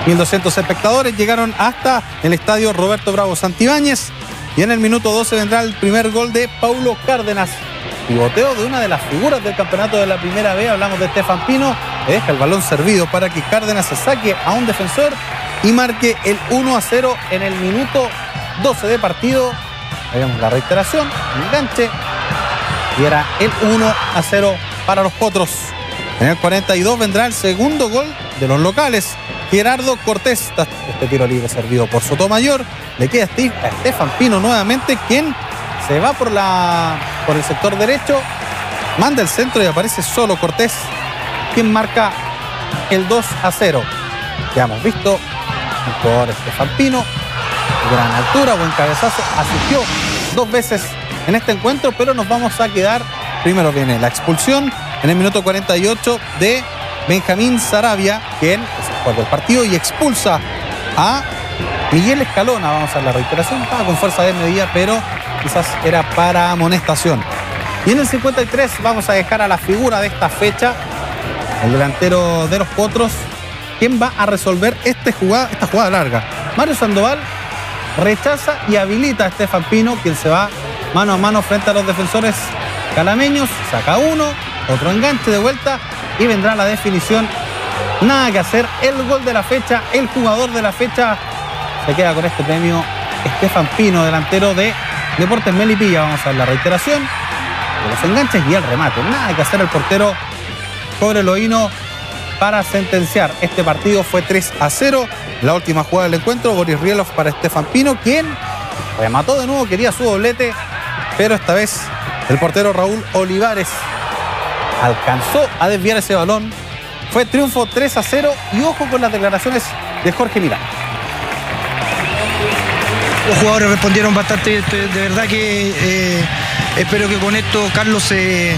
1.200 espectadores llegaron hasta el estadio Roberto Bravo Santibáñez. Y en el minuto 12 vendrá el primer gol de Paulo Cárdenas. Pivoteo de una de las figuras del campeonato de la Primera B. Hablamos de Estefan Pino. Le deja el balón servido para que Cárdenas se saque a un defensor y marque el 1-0 en el minuto 12 de partido. Ahí vemos la reiteración, un enganche. Y era el 1-0 para los Potros. En el 42 vendrá el segundo gol de los locales. Gerardo Cortés, este tiro libre servido por Sotomayor. Le queda a Estefan Pino nuevamente, quien se va por el sector derecho, manda el centro y aparece solo Cortés, quien marca el 2-0. Ya hemos visto un jugador Estefan Pino, gran altura, buen cabezazo, asistió 2 veces en este encuentro, pero nos vamos a quedar. Primero viene la expulsión en el minuto 48 de Benjamín Sarabia, quien es el jugador del partido y expulsa a Miguel Escalona. Vamos a la reiteración, estaba con fuerza de medida, pero quizás era para amonestación. Y en el 53 vamos a dejar a la figura de esta fecha, el delantero de los Potros, quien va a resolver esta jugada larga. Mario Sandoval rechaza y habilita a Estefan Pino, quien se va mano a mano frente a los defensores calameños, saca uno, otro enganche de vuelta y vendrá la definición. Nada que hacer, el gol de la fecha, el jugador de la fecha se queda con este premio. Estefan Pino, delantero de Deportes Melipilla. Vamos a ver la reiteración de los enganches y el remate. Nada que hacer el portero Cobreloíno para sentenciar. Este partido fue 3-0. La última jugada del encuentro, Boris Rielov para Estefan Pino, quien remató de nuevo, quería su doblete, pero esta vez el portero Raúl Olivares alcanzó a desviar ese balón. Fue triunfo 3-0 y ojo con las declaraciones de Jorge Milán. Los jugadores respondieron bastante, de verdad que espero que con esto Carlos se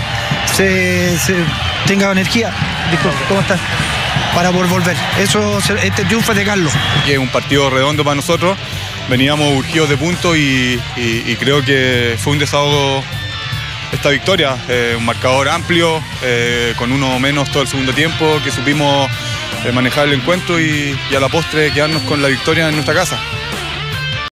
tenga energía. Disculpe, ¿cómo estás? Para volver. Este triunfo es de Carlos. Es un partido redondo para nosotros. Veníamos urgidos de puntos y creo que fue un desahogo esta victoria. Un marcador amplio, con uno menos todo el segundo tiempo, que supimos manejar el encuentro y a la postre quedarnos con la victoria en nuestra casa.